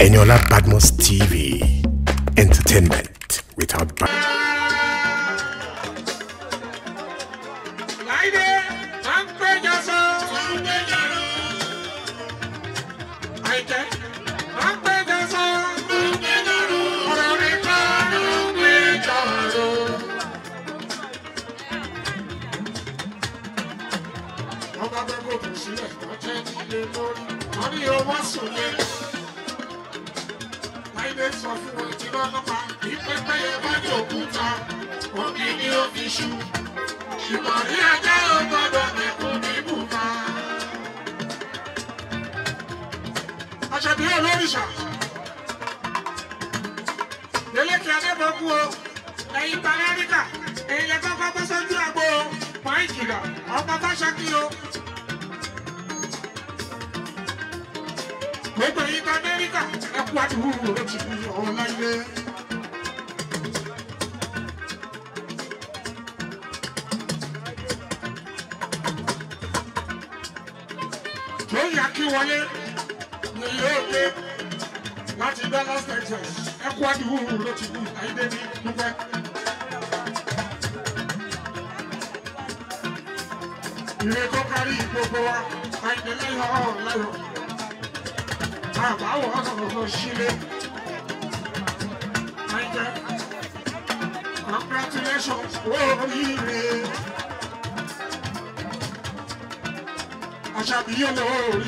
Eniola Badmus TV. Entertainment without congratulations, I shall be your Lord,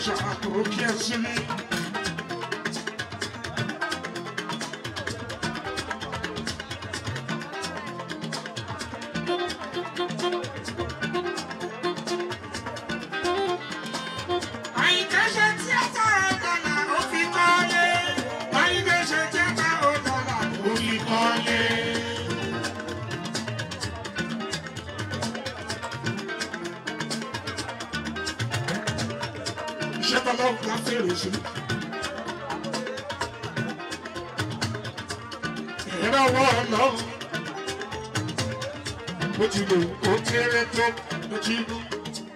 what you do, what you do.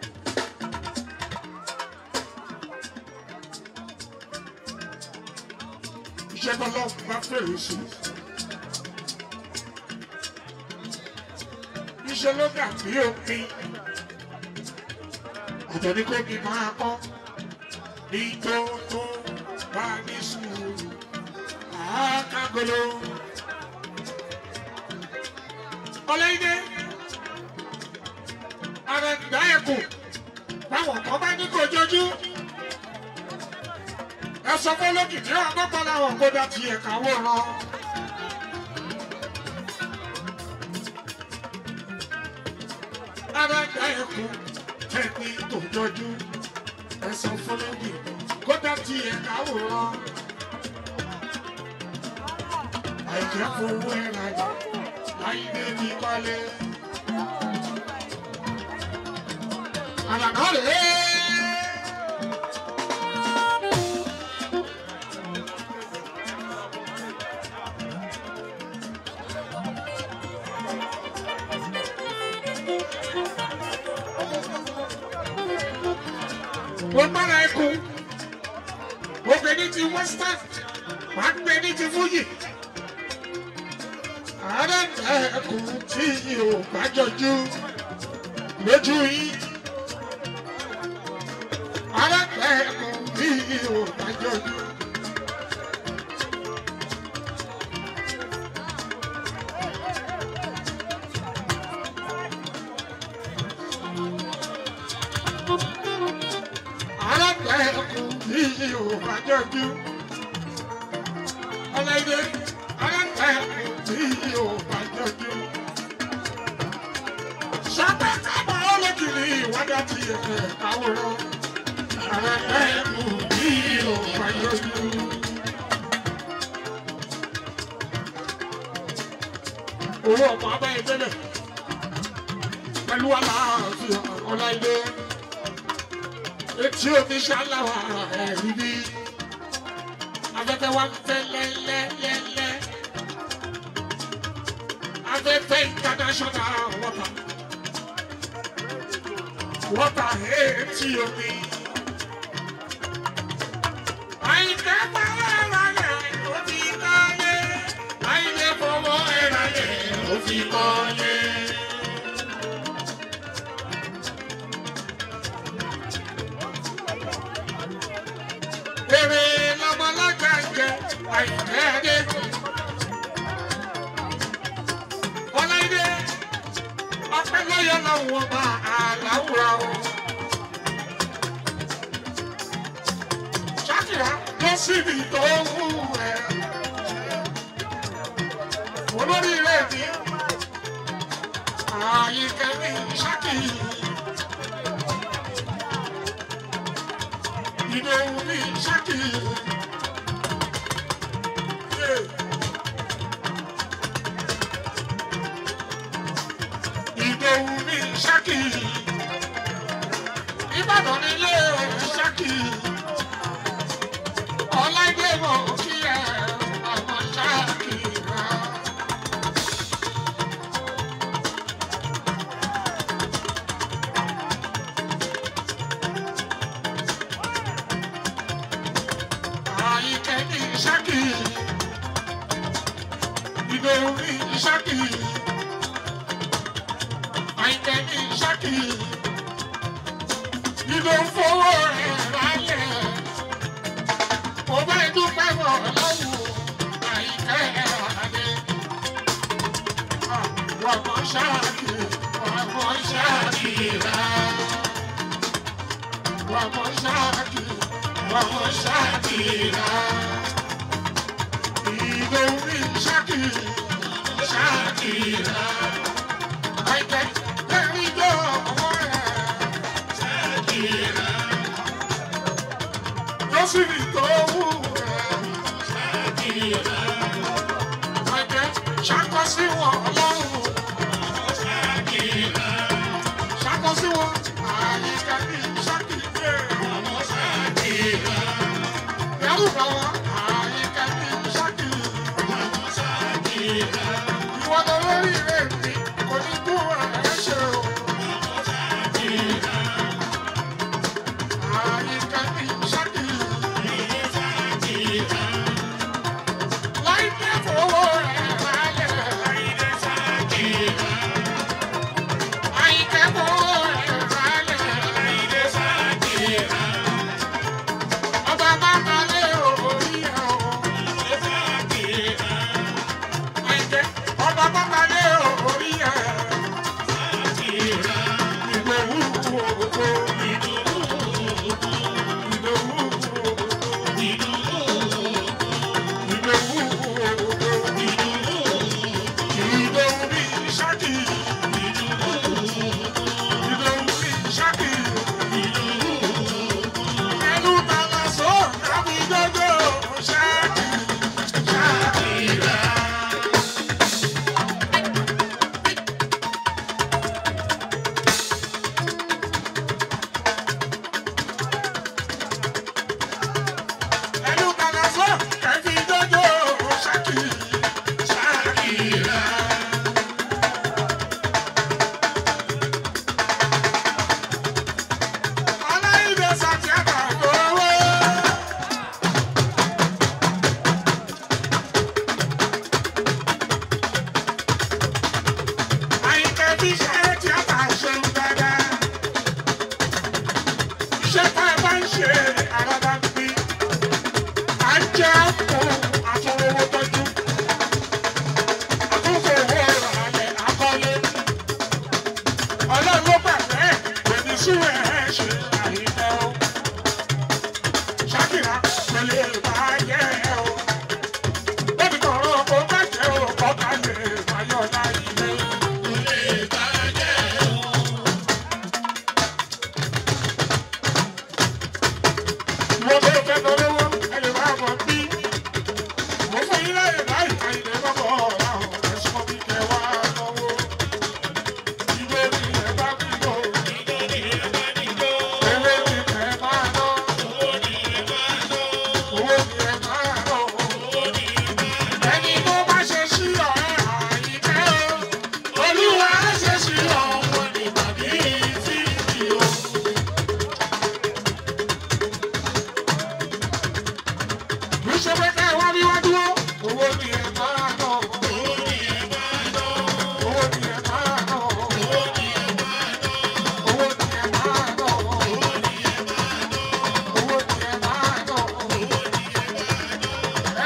Check a lot of my face. You should look at me. I don't go be my own. Nito to Banisu. I can't go. Ọlẹ́yìnde ara ìgbà ẹ̀kọ́ báwọn kan bá ní kò jọjú ẹ sọ fún lókìkí ọgọ́pọ̀ làwọn kó dá ti ẹ̀ka wòran. Ara ìgbà ẹ̀kọ́ tẹ̀lé kò jọjú ẹ sọ fún lókìkí kó dá ti ẹ̀ka wòran. Àìjẹ́ fowó ẹ̀rọ ayé. Ay, baby, vale. A la noche. Wọ́n bára ẹkùn. Obìnrin ti Western. Wọ́n gbé ní ti Fuji. Ara ẹkùn tí yóò bá jọjú lójú yìí. Ara ẹkùn tí yóò bá jọjú. Ara ẹkùn tí yóò bá jọjú. Ọlọ́dẹ ara ẹkùn. Io bagagio Sapata baole kiri wadati aworo ara emu io bagagio Owo ọmọ abẹ ìbẹ̀lẹ̀ pẹ̀lú àlàáfíà Ọláìdé etí omi ṣáláwà ẹ̀rí bí afẹ́fẹ́ wa ń fẹ́ lẹ́lẹ́lẹ́lẹ́. Afẹ́fẹ́ international water etí omi. Àyìnkẹ́ pàrọ̀ ẹ̀rọ ti kọ́lé. Èrè lọ́mọlájà jẹ àìkẹ́dé. Ọláìdé ọpẹ́ lọ́yọ̀ lọ́wọ́ bá àláwùrà o. Ṣákìrá lọ síbi tó wù ẹ́. Olórí rẹ̀ ní àyíkẹ́ ní Ṣákì. Ìdòwú ní Ṣákì. Ìdòwú ní Ṣákì. Ìbàdàn nílé Ṣákì. Ọláìdé mọ̀ kí ẹ àwọn Ṣákì rà. Àyíkẹ́ ní Ṣákì. Ìdòwú ní Ṣákì. Àyíkẹ́ ní Ṣákì. Ìdòwú fowó rẹ̀ ráyẹ̀. Mo bá dúpẹ́ bọ̀ lọ́wọ́ Àyíkẹ́ Adé. Wọ́n mọ Ṣákì, wọ́n mọ Ṣákì rà. Wọ́n mọ Ṣákì, wọ́n mọ Ṣákì rà. Ìdòwú ní Ṣákì, Ṣákì rà. Àyíkẹ́ lẹ́rìí jọ ọmọ rẹ̀. Ṣákì rà. Lọ́sibí tó wù ẹ́. Ṣákì rà. Àyíkẹ́ ṣàkọ sí wọn ọlọ́run. Ṣákì rà. Ṣàkọ sí wọn. Àyíkẹ́ ní Ṣákì dé. Ṣákì rà. Yàrá bá wọn. Àyíkẹ́ ní Ṣákì. Ṣákì rà. Ìwọ lọ lórí rẹ̀ mi, kò ní kú ẹ̀ ṣe o. Ṣákì rà. Àyíkẹ́ ní Ṣákì.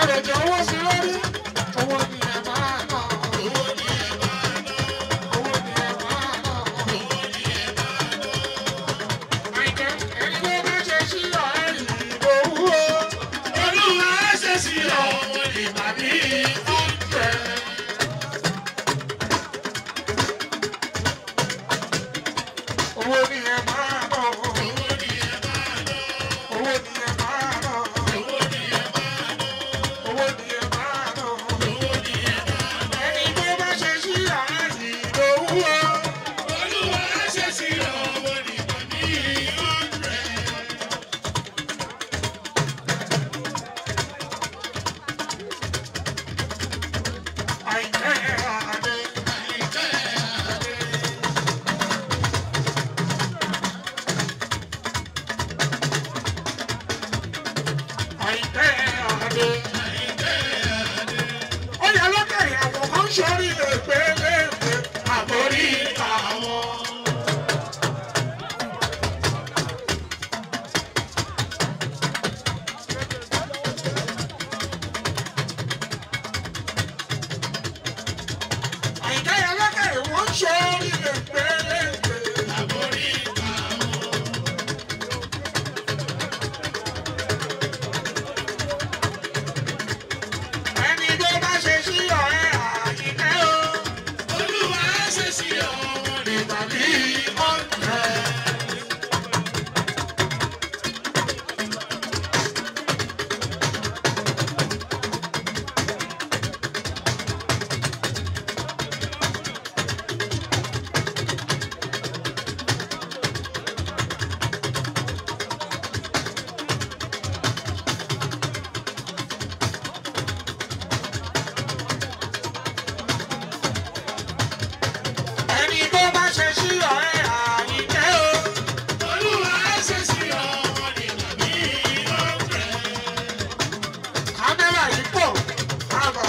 ẹ̀rẹ̀jẹ̀ owó sí lórí owó ni ẹ máa ná. Owó ni ẹ máa ná. Owó ni ẹ máa ná. Owó ni ẹ máa ná. Àìkẹ́ ẹni tó bá ṣe sí ọ̀rẹ́ yìí lówó. Olúwa ṣe sí ọ̀wọ́ ìgbà ní ọ̀fẹ́. Owó ni ẹ máa ná. Owó ni ẹ máa ná. Owó ni ẹ máa ná. Owó ni ẹ máa ná. Owó ni ẹ máa ná. Owó ni ẹ máa ná. Ẹni tó bá ṣe sí ọ̀rẹ́ yìí lówó. Olúwa ṣe sí ọ̀wọ́ ìgbà ní ọ̀fẹ́. Àìkẹ́ àdé. Àìkẹ́ àdé. Àìkẹ́ àdé. Ó yẹ lọ́kẹ̀rẹ̀ àwọn kan sórí lẹ́gbẹ̀lẹ́gbẹ̀ àbórí àwọn. Àìkẹ́ yẹ lọ́kẹ̀rẹ̀ wọ́n sórí lẹ́gbẹ̀lẹ́gbẹ̀ àbórí àwọn. Ẹni tó bá ṣe sí ọ̀rẹ́ Àyìnkẹ́ o. Olúwa ṣe sí ọ̀wọ́ nígbà bí ọ̀rẹ́. Ẹni tó bá ṣe sí ọ̀rẹ́ Àyìnkẹ́ o. Olúwa ṣe sí ọ̀wọ́ nígbà bí ọ̀rẹ́. Kámẹ́rà yìí pọ̀ àbà.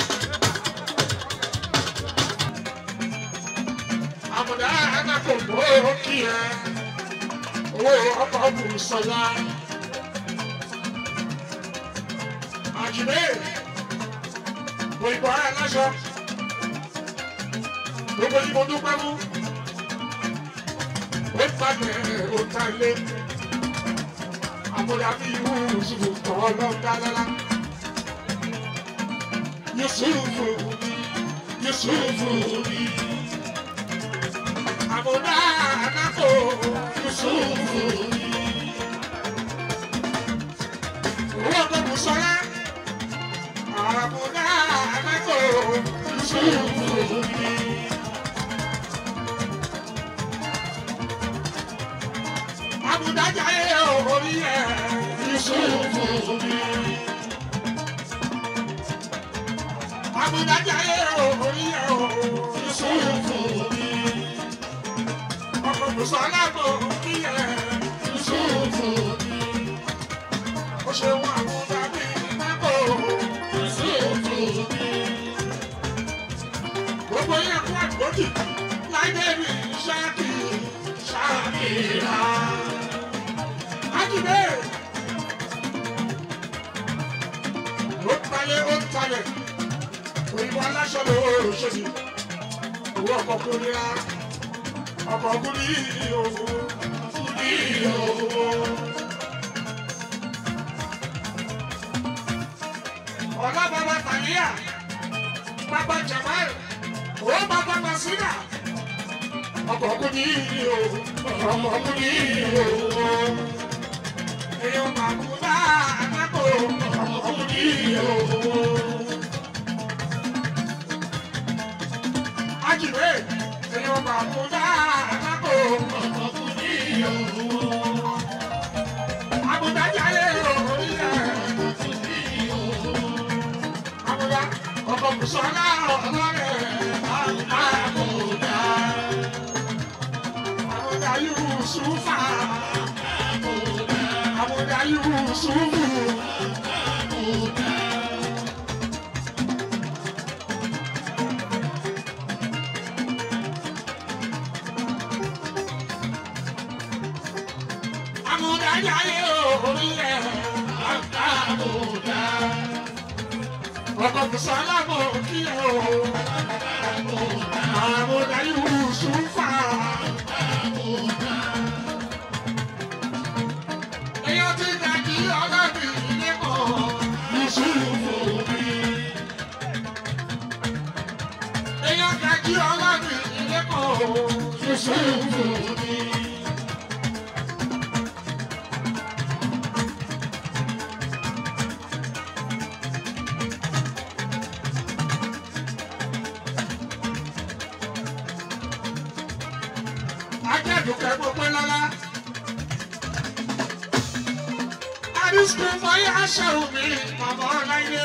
Àmọ̀dá ẹ̀ka kò gbọ́ kí ẹ. Owó ọkọ̀ Bùsọ̀lá. Àjùmé. Òyìnbó ara láṣọ. Gbogbo yìí mo dúpẹ́ mú. Ó tàgbẹ̀ ó tàlé. Àmọ̀dá bí Yúsùfù kọ́ lọ́dá lọ́lá. Yúsùfù mi, Yúsùfù mi. Àmọ̀dá ànákò Yúsùfù mi. Owó ọkọ̀ Bùsọ̀lá. Àmọ̀dá ànákò Yúsùfù mi. Àmúdájà ẹ̀ orí ẹ̀ Yúsùfù mi. Àmúdájà ẹ̀ orí ẹ̀ Yúsùfù mi. Ọkọ̀ Bùsọ̀lá kò rí ẹ̀ Yúsùfù mi. Ó ṣe wọn àmúdá bí mẹ́kọ̀ Yúsùfù mi. Gbogbo yẹn kú àgbọ̀dì láìdé mi Ṣàkírà. Àjùmé. Ó talẹ̀. Òyìnbó aláṣọ ló ṣèṣì. Owó ọkọ̀ kúrìá. Ọkọ̀ kúrì owó. Kúrì owó. Ọ̀la bàbá Tàlíà. Bàbá Jamal. Ó bàbá Masina. Ọkọ̀ kúrì owó. Ọkọ̀ kúrì owó. Èèyàn màkúdá ànákò. Ọkọ̀ kúrì owó. Àjùmé. Èèyàn màkúdá ànákò. Ọkọ̀ kúrì owó. Àmúdájà ẹ̀ orí ẹ̀. Àmúdá ọkọ̀ Bùsọ̀lá ọlọ́rẹ̀. Àmúdá. Àmúdá Yúsùfà. Àmúdá Yúsùfù. Àmúdájà ẹ̀ orí ẹ̀. Àmúdá. ọkọ̀ Bùsọ́lá mọ̀ kí ẹ o. Àmọ̀dá Yusufa. Èèyàn ti dàbí ọlọ́bì lẹ́kọ̀ọ́ Yusufu mi. Èèyàn dàbí ọlọ́bì lẹ́kọ̀ọ́ Yusufu mi. Ajẹ́dùkẹ́ gbogbo lọ́lá. Àdìsíkò fọyín aṣọ mi, bàbá ọláyé.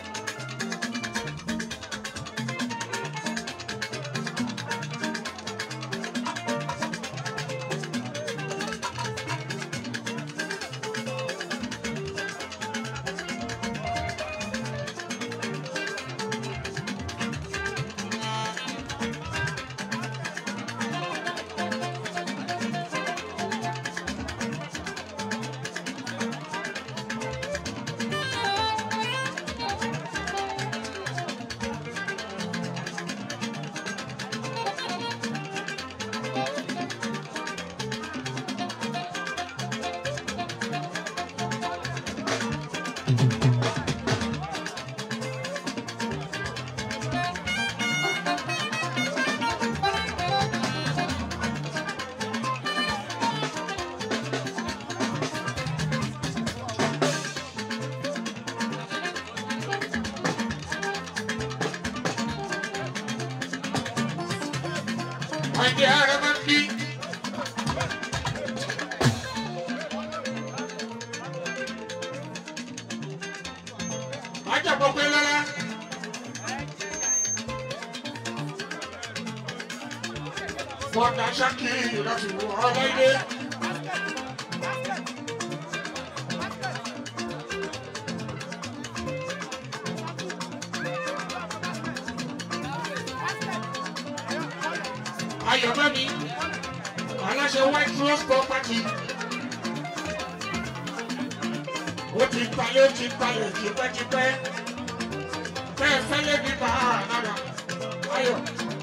Ajẹ́ ara máa ń bí. Ajẹ́ gbogbo lọ́lá. Bọ́dà Ṣákì láti wọ ọlọ́dẹ. Ayọ̀bẹ́mi, aláṣẹ White Rose Property. Ó ti talẹ̀ tipẹ́tipẹ́. Bẹ́ẹ̀ fẹ́lẹ́ ní bàánàrà. Ayọ̀.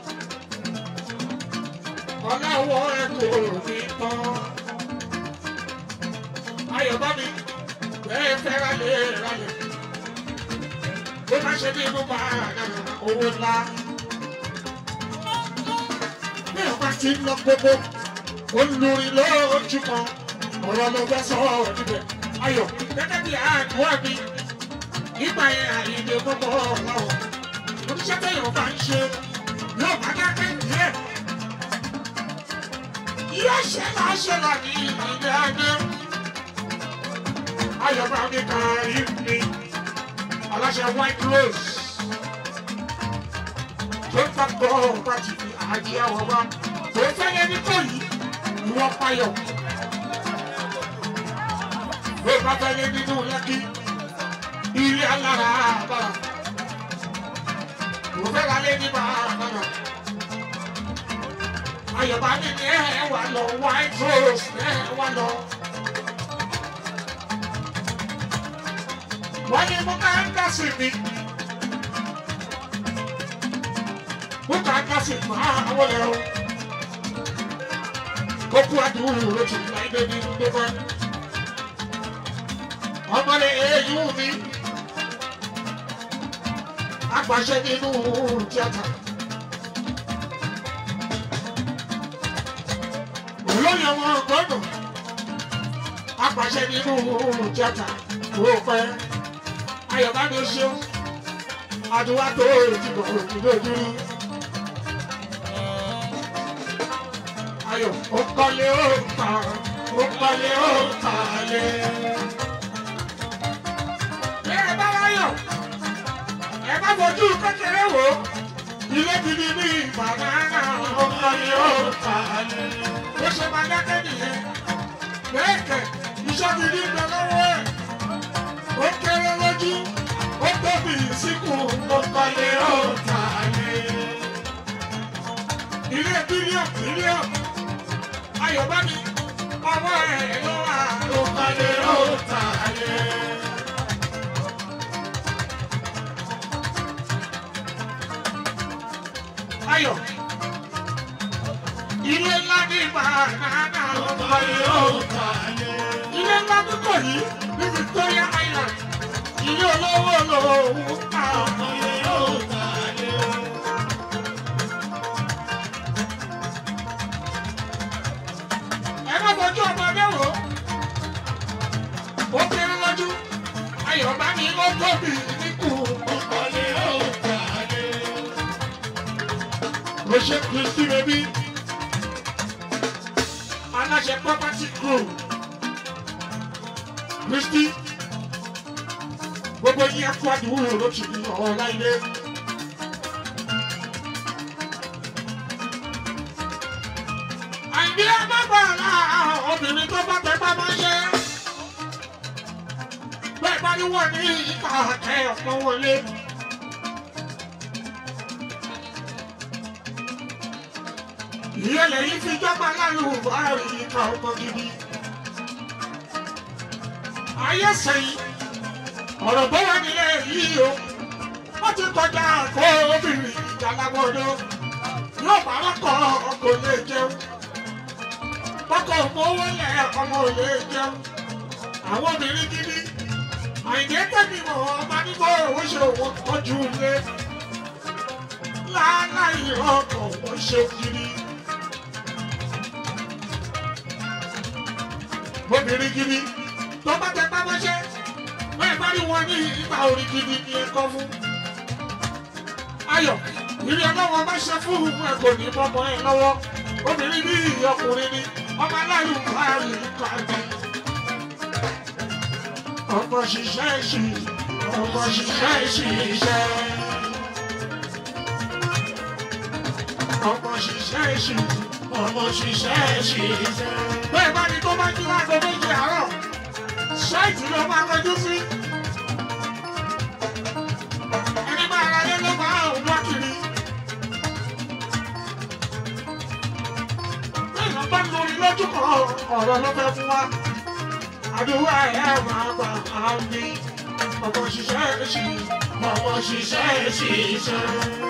Ọláwọ̀ ẹ̀kọ́ mi tán. Ayọ̀bẹ́mi, bẹ́ẹ̀ fẹ́ rálẹ̀. Bó bá ṣe ní inú bàánàrà, owó ńlá. Ti ń lọ gbogbo olórin lójú kan ọ̀rọ̀ ló fẹ́ sọ níbẹ̀. Ayọ̀ gẹ́gẹ́ bí àdúrà mi nígbà yẹn àyèdè gbogbo ọ̀làwọ̀ oníṣẹ́ tẹ̀yàn bá ń ṣe yóò bá dákẹ́ díẹ̀. Yóò ṣe máa ṣe là ní ilé adé. Ayọ̀ bá mi kàn rí mi aláṣẹ White Rose tó ń fa gbọ́ pàtì àjẹ́ àwọn wa. Tó fẹ́lẹ́ ní kò yìí, ìwọ payọ̀. Bó bá fẹ́lẹ́ nínú Lẹ́kí, ilé alára àbára. Kò fẹ́ ra lé ní bàbára. Ayọ̀bá mi ní ẹ̀ wà lọ, White Rose ẹ̀ wà lọ. Wọ́n ní mú ká ń dá sí mi. Mú ká ń dá sí máa wọlé o. Kókó àdúró lójú láìpé ní gbogbo. Ọmọdé èyí mi. Apàṣẹ nínú tíátà. Olóyè ọmọ gbọ́dọ̀. Apàṣẹ nínú tíátà. Kò pẹ́. Ayọ̀bá mi ṣeun. Àdúrà tó ìdìbò lójú. Ayọ̀ ó kọ́lé ó ta lé. Ẹ bá wáyọ̀, ẹ bá fojú kékeré wò, ilé gidi ní Ìbàdàn ó kọ́lé ó ta lé. Ó ṣe máa dákẹ́ nìyẹn. Bẹ́ẹ̀ kẹ̀, iṣẹ́ gidi ń bẹ lọ́wọ́ ẹ̀. Ó kéré lójú, ó tóbi síkù ó kọ́lé ó ta lé. Ilé bílíọ̀nù. Ayọ̀bá mi, ọwọ́ ẹ̀ ló wà ló kọ́lé ó ta lé. Ayọ̀. Ilé ńlá ní Banana ọmọ yóò kàlé. Ilé ńlá ní Kòyí ní Victoria Island. Ilé olówó lòun ká ọmọ yóò kàlé. Ẹ má fojú ọmọdé wò. Ó kéré lójú. Ayọ̀ bá ní ó tóbi níkù. Ọmọ yóò kàlé. Mo ṣe Kristi bẹ́bí. Aláṣẹ property group Kristi gbogbo yín ẹkọ àdúgbò ló ti di ọ̀la ilé. Àìní amágbára obìnrin tó bá tẹ bá máa ṣe bẹ́ẹ̀ bá ní wọ́n ní ìka àtẹ ọ̀pọ̀ wọlé. Ìyẹlẹ̀ yìí fi jọba lálùbárì ìka ọmọ gidi. Ayé sẹ́yìn, ọ̀rọ̀ bó wà nílẹ̀ yìí o. Wọ́n ti kọjá àgọ́ obìnrin ìjàlágbọ́dọ́. Yóò bá lọ́kọ̀ ọkọ̀ lè jẹun. Bọ́kọ̀ mówó lẹ̀ ọmọ lè jẹun. Àwọn obìnrin gidi. Àìdé tẹ̀mí mọ̀ ọmọ nígbà owó ṣe òwò tọ́jú ilé. Láláì ọkọ̀ wọ́n ṣe gidi. Obìnrin gidi tó bá tẹ pápá ṣe bẹ́ẹ̀ bá rí wọn ní ìgbà orí gidi ní ẹ̀kọ́ fún. Ayọ̀ ìrìn ọlọ́wọ́ bá ṣe fún ẹ kò ní bọ́mọ ẹ lọ́wọ́. Obìnrin bí ọkùnrin ni ọmọ aláìlú báyìí kàdé. Ọmọ ṣiṣẹ́ ṣì ọmọ ṣiṣẹ́ ṣiṣẹ́. Ọmọ ṣiṣẹ́ ṣì ọmọ ṣiṣẹ́ ṣiṣẹ́. Bẹ́ẹ̀ bá ní tó bá jí láago méjì àárọ̀, ṣáìtì ló máa kọjú sí. Ẹni máa ra lé ló máa ń wá kiri. Bẹ́ẹ̀ lọ bá lórí lójú kan ọ̀rọ̀ ló fẹ́ fún wa. Àdúrà ẹ̀ máa gbà á ní. Ọmọ ṣiṣẹ́ ṣì ọmọ ṣiṣẹ́ ṣiṣẹ́.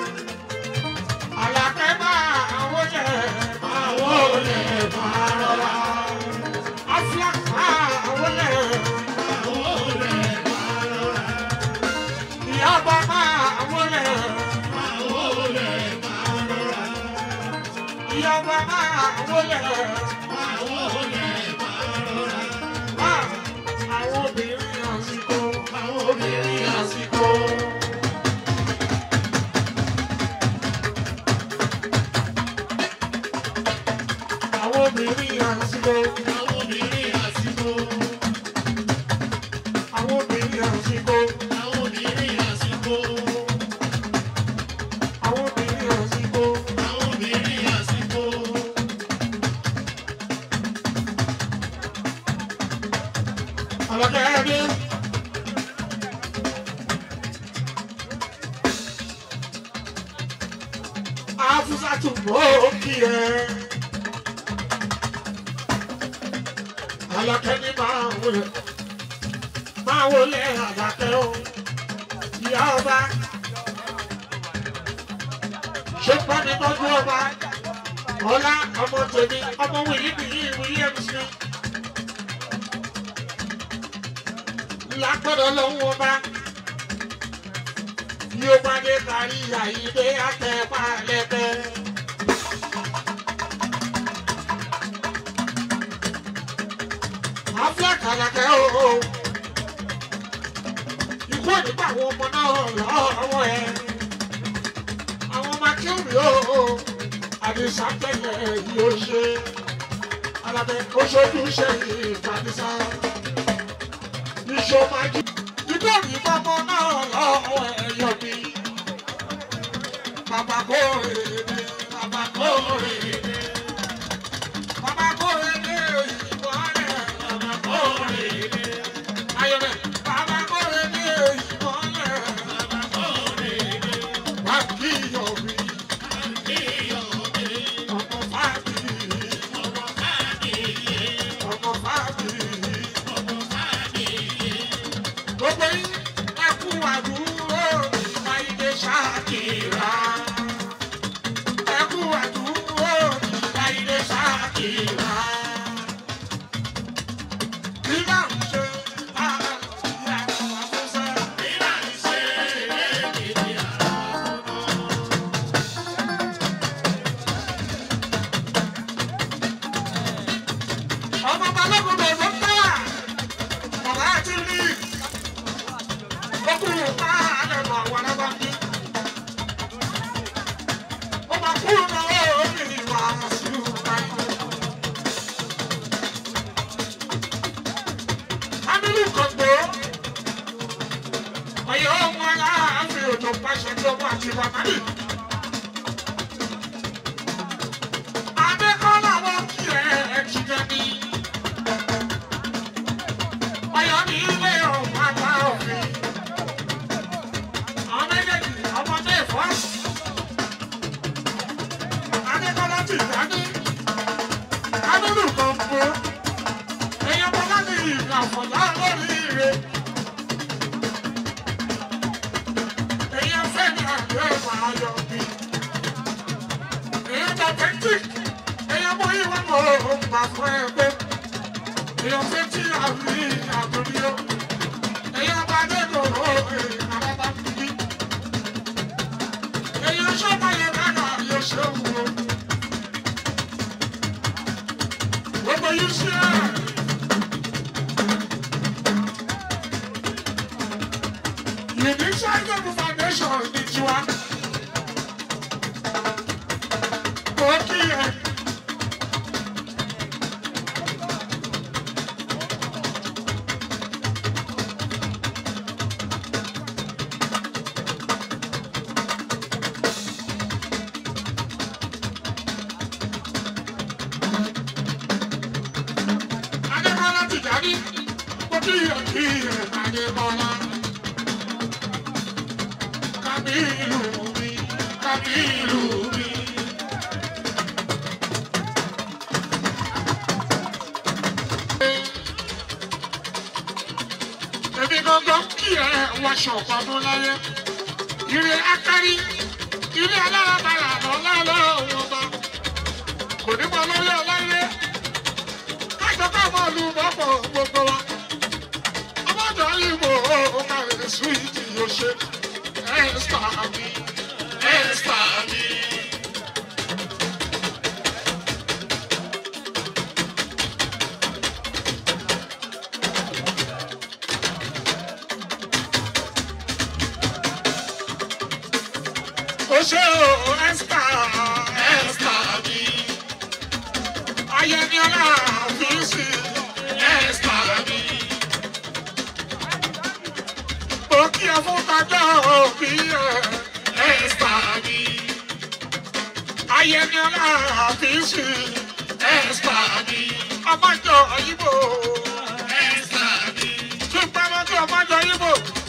Àlàkẹ́ máa wọlé máa wọlé máa rọra. Aflac máa wọlé máa wọlé máa rọra. Ìyábọ̀ máa wọlé máa wọlé máa rọra. Ìyábọ̀ máa wọlé máa wọlé máa rọra. Àwọn obìnrin àsìkò, àwọn obìnrin àsìkò. Àwọn obìnrin àsìkò. Àwọn obìnrin àsìkò. Àwọn obìnrin àsìkò. Àwọn obìnrin àsìkò. Àwọn obìnrin àsìkò. Àwọn obìnrin àsìkò. Àlọ́kẹ́ ẹ̀dí. Afúsàtù mọ́ kí ẹ. Àlàkẹ́ ní máa wọlé Àlàkẹ́ o. Ìyá ọba ṣé bá mi tọ́jú ọba. Ọlá ọmọ tèmi ọmọ Williams ni. Lágbọ́dọ̀ lọ́wọ́ ọba. Yóò bá dé kárí àyíké àtẹ̀pá lẹ́tẹ̀. Aflac Àlàkẹ́ o. Ikú nípa àwọn ọmọ náà lọ́wọ́ ẹ̀. Àwọn ọmọ akéwì o. Àdìsá tẹ̀lé yóò ṣe. Àlàkẹ́ oṣooṣù ṣe ìgbàdìsá. Ìṣòmájú. Ikú nípa ọmọ náà lọ́wọ́ ẹ̀ yọ mí. Bàbá kò rè é, bàbá kò rè é. Bàbá kò rè é. Gbogbo yín ẹ kú àdúró. pàṣẹ tó mú àti bàbáyé. Adékọ́lá wọn kí ẹ kíkẹ́ ní. Ọ̀yọ́ ní ilé ọ̀hún àgbà òfin. Àwọn méjèèjì ọmọdé fọ́ọ̀sì. Adékọ́lá ti dání. Adúlù kan bó. Èèyàn bọ́lá ní ìgbà fọ̀lá lórí ire. Èèyàn fẹ́ ní àgbẹ̀ máa yọ bí. Èèyàn dàtẹ́tì. Èèyàn mú ìwé mọ̀ ọ́n gbà fún ẹgbẹ́. Èèyàn fẹ́ tí a rí àdúgbò. Èèyàn bá dé lòrò èèyàn bá bí. Èèyàn sọ́mọ yẹn dáná yóò ṣe wù ú. Gbogbo yìí ṣe é. Unique Scientific Foundation ní tiwa. Ó kí ẹ. Adékọ́lá ti jáde. Ó kí ẹ Adékọ́lá. Kabiru mi, Kabiru mi. Èmi gangan kí ẹ wọṣọ ọdún láyé. Ire akárí, ilé alárabàrà lọ́lá lọ́wọ́ bá. Kò ní mọ lórí ọláyé. Kájọ ká mọ lu bọ́pọ̀ gbogbo wa. Ọmọdé ìbò ó máa rẹ̀ súwìtì yóò ṣe. Esther mi, Esther mi. O ṣé o Esther, Esther mi. Ayẹniọlá Fíìsì, Esther mi. Òkè àfọ̀tàjọ́ òbí ẹ̀ Esther mi. Ayẹniọlá Fíìsì, Esther mi. Ọmọjọ Ìgbò, Esther mi. Ṣùgbọ́n ọmọjọ Ìgbò.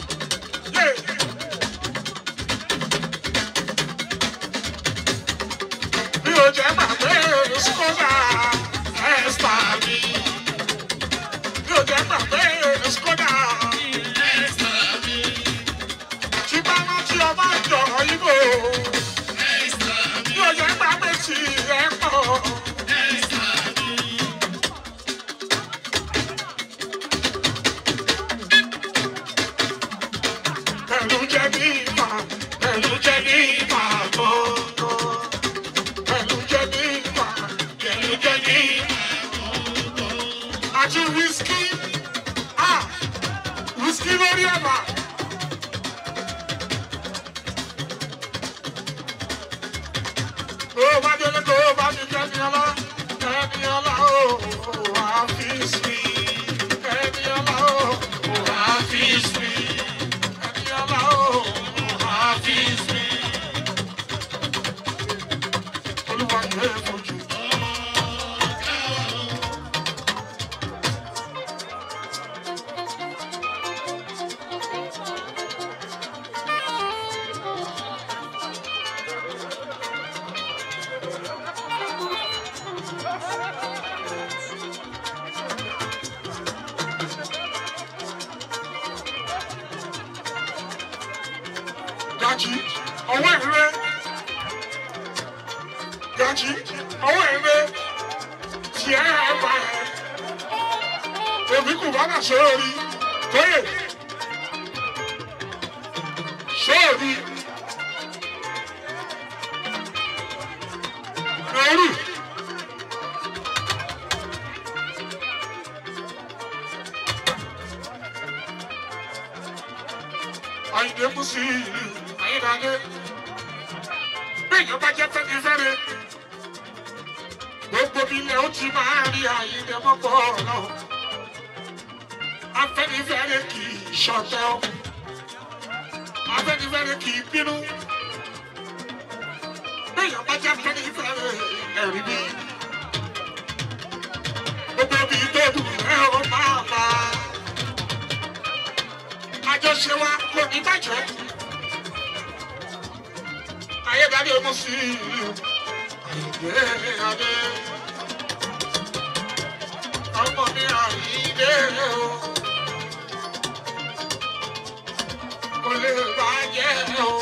Mi ò jẹ́ gbàgbé Skoda, Esther mi. Mi ò jẹ́ gbàgbé Skoda. Ọmọjọ Ìgbò. Yóò jẹ́ gbàgbé tí ẹ pọ̀. Pẹ̀lú jẹ́ ní ìfà, pẹ̀lú jẹ́ ní ìfà gbogbo. Pẹ̀lú jẹ́ ní ìfà, pẹ̀lú jẹ́ ní ìfà gbogbo. Àti wíṣkì, wíṣkì lórí ẹ̀bà. Oh, my dear, go, my Keniola, Keniola, oh, I feel sweet. Keniola, oh, I feel sweet. Keniola, oh, I feel sweet. Olúwa yẹ fojú. Gaji, ọwọ́ ìrẹ́. Gaji, ọwọ́ ìrẹ́. Tí ẹ bá ẹ. Èmi kò bá náà ṣe orí. Tóyè. Ṣé orí? Lórí. Àyìndé mú sí ìlú. Ayédáyé. Bí èèyàn bá jẹ́ fẹ́ni fẹ́re. Gbogbo ilẹ̀ ó ti máa rí Àyìndé mọ́pọ̀ ọ̀nà. Afẹ́nifẹ́re kì í ṣọ̀tẹ̀ o. Afẹ́nifẹ́re kì í bínú. Bẹ́ẹ̀yàn bá jẹ́ afẹ́nifẹ́re ẹ̀rí bí. Gbogbo bí tó dùn ẹ́ ó máa bá. Àjọṣe wa kò ní bàjẹ́. Ayédáde ọmọ sí Àyìndé adé. Ọmọ mi Àyìndé o. Kò lè bàjẹ́ o.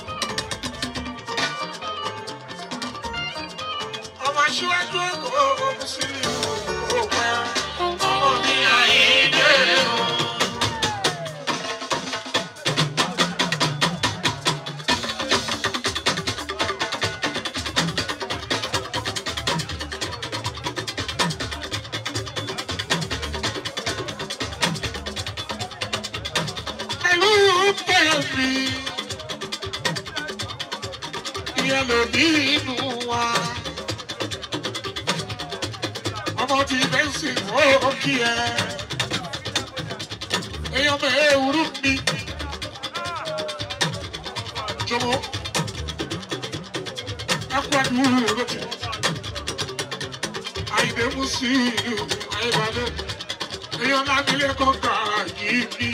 Ọmọ aṣíwájú kò sí òpẹ́. Ọmọ mi Àyìndé o. Nínú wa ọmọ tí bẹ́ńsì ó kí ẹ èèyàn bẹ́ẹ̀ wúrú mi jọ̀wọ́ ẹ̀kúwàdú lókè Àyìndé mú sí àyèbálẹ̀ èèyàn lábílẹ̀ kọ́ńtà yìí ní.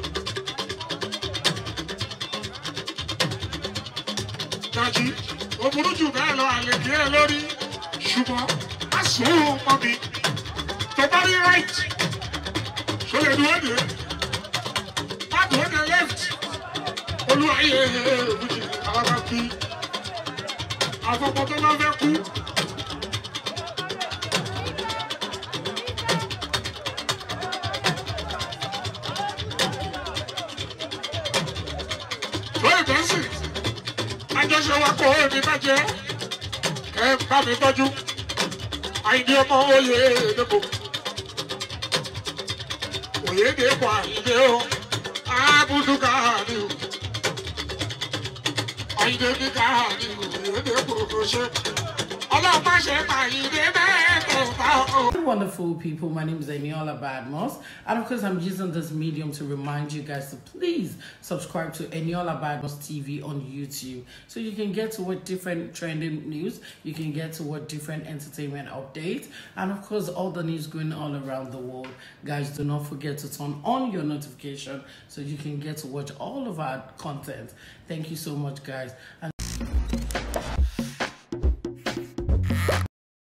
Dájú. Òbúrú jù bẹ́ẹ̀ lọ àlè kí ẹ lórí ṣùgbọ́n má sùn mọ́ mi tó bá rí right ṣó lè dúró dé má dúró dé left olúwayé èbújì alága kí àfọ̀pọ̀ tó bá fẹ́ kú. Lórí bẹ́ńsì. Àjọṣe wa kò ní bàjẹ́ ẹ bá mi tọ́jú Àyìndé ọmọ Oyèdèpọ̀ Oyèdèpọ̀ Àyìndé o Abúdúkà ni o Àyìndé ní ká ni Oyèdèpọ̀ kò ṣe ọlọ́pàá ṣe Àyìndé bẹ́ẹ̀ tó bá o. Wonderful people, my name is Eniola Badmus, and of course I'm using this medium to remind you guys to please subscribe to Eniola Badmus TV on YouTube so you can get to what different trending news, you can get to what different entertainment updates, and of course all the news going all around the world. Guys, do not forget to turn on your notification so you can get to watch all of our content. Thank you so much, guys. And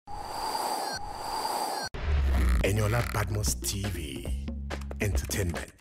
Eniola Badmus TV, entertainment